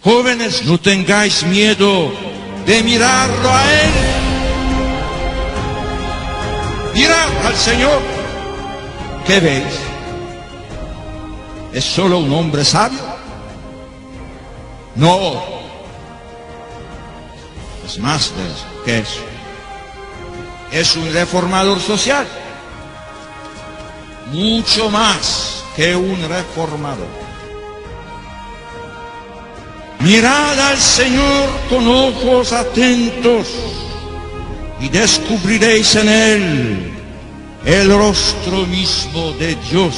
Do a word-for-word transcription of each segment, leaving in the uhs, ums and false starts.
Jóvenes, no tengáis miedo de mirarlo a Él. Mirad al Señor. ¿Qué veis? ¿Es solo un hombre sabio? No. Es más de eso, que eso. Es un reformador social. Mucho más que un reformador. Mirad al Señor con ojos atentos y descubriréis en Él el rostro mismo de Dios.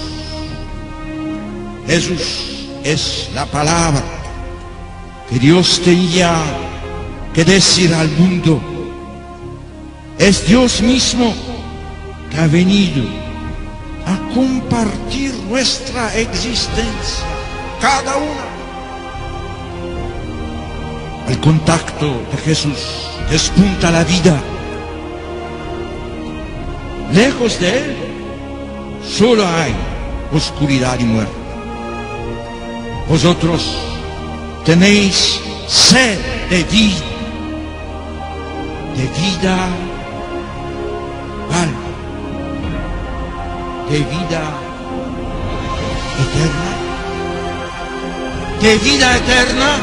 Jesús es la palabra que Dios tenía que decir al mundo. Es Dios mismo que ha venido a compartir nuestra existencia, cada una. El contacto de Jesús despunta la vida. Lejos de Él, solo hay oscuridad y muerte. Vosotros tenéis sed de vida, de vida, ¿cuál? De vida eterna, de vida eterna,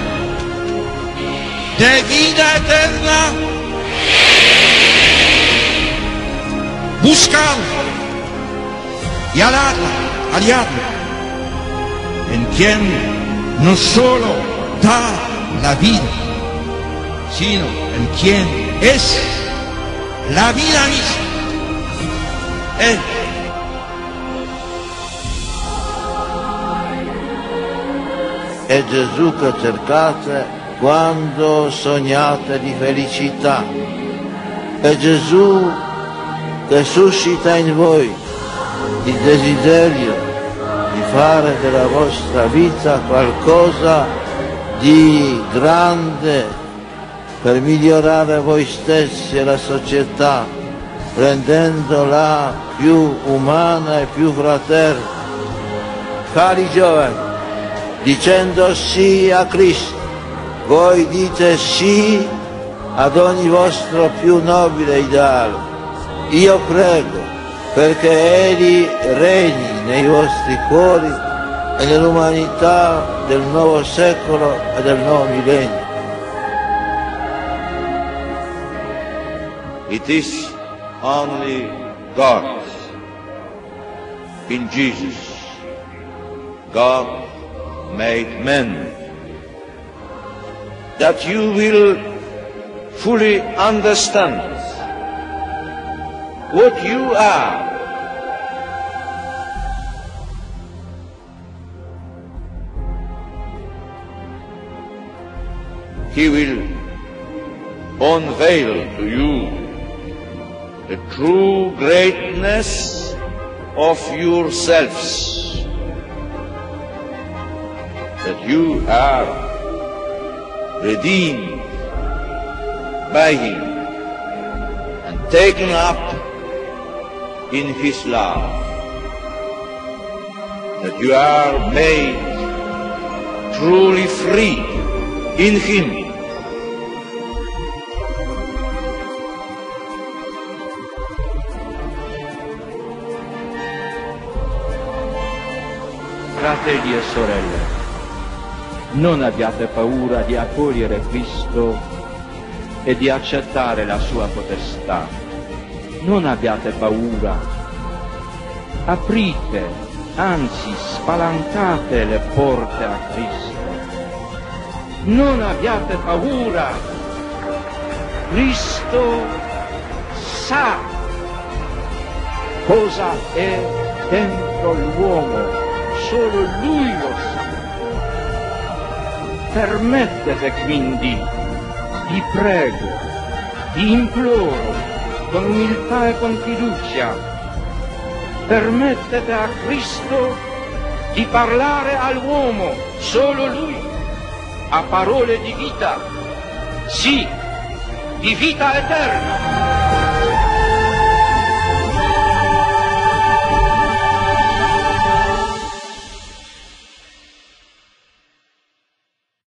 de vida eterna. Buscadla y aladla, aliadla, en quien no solo da la vida, sino en quien es la vida misma. Él. È Gesù che cercate quando sognate di felicità. È Gesù che suscita in voi il desiderio di fare della vostra vita qualcosa di grande per migliorare voi stessi e la società, rendendola più umana e più fraterna. Cari giovani, dicendo sì a Cristo, voi dite sì ad ogni vostro più nobile ideale. Io prego perché Egli regni nei vostri cuori e nell'umanità del nuovo secolo e del nuovo millennio. It is only God in Jesus. God made man. That you will fully understand what you are. He will unveil to you the true greatness of yourselves, that you are redeemed by Him and taken up in His love, that you are made truly free in Him. Fratelli e sorelle, non abbiate paura di accogliere Cristo e di accettare la sua potestà. Non abbiate paura. Aprite, anzi spalancate le porte a Cristo. Non abbiate paura. Cristo sa cosa è dentro l'uomo. Solo Lui lo sa. Permettete quindi, vi prego, vi imploro, con umiltà e con fiducia, permettete a Cristo di parlare all'uomo, solo Lui, a parole di vita, sì, di vita eterna.